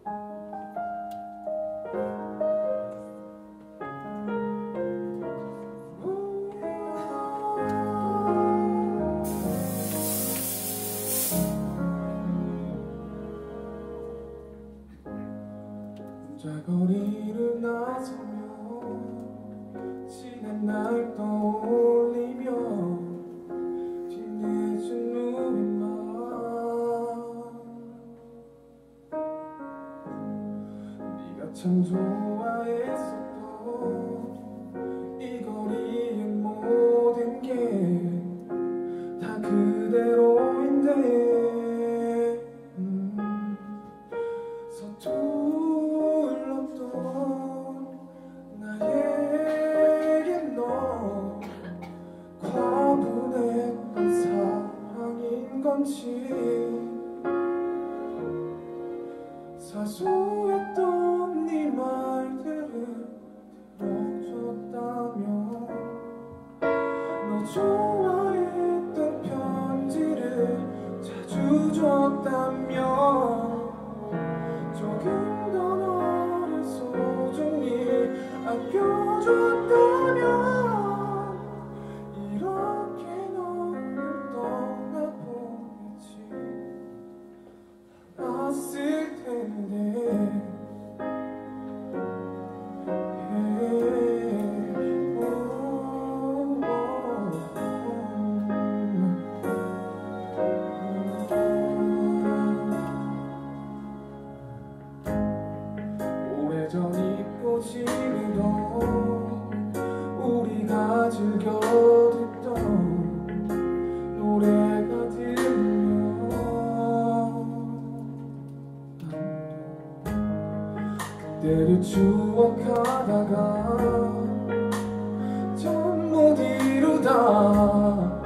거리를 나서며 지난 날 떠올리며 뒤늦은 우리만 네가 참 좋아했었던 이 거리의 모든 게 다 그대로인데 건지 사소했던 네 말들을 들어줬다며 너 좋아했던 편지를 자주 줬다며 조금 더 너를 소중히 아껴줬다며 오래전 잊고 지내던 우리가 즐겨 듣던 노래가 들리면 그때를 추억하다가 참 못 이루다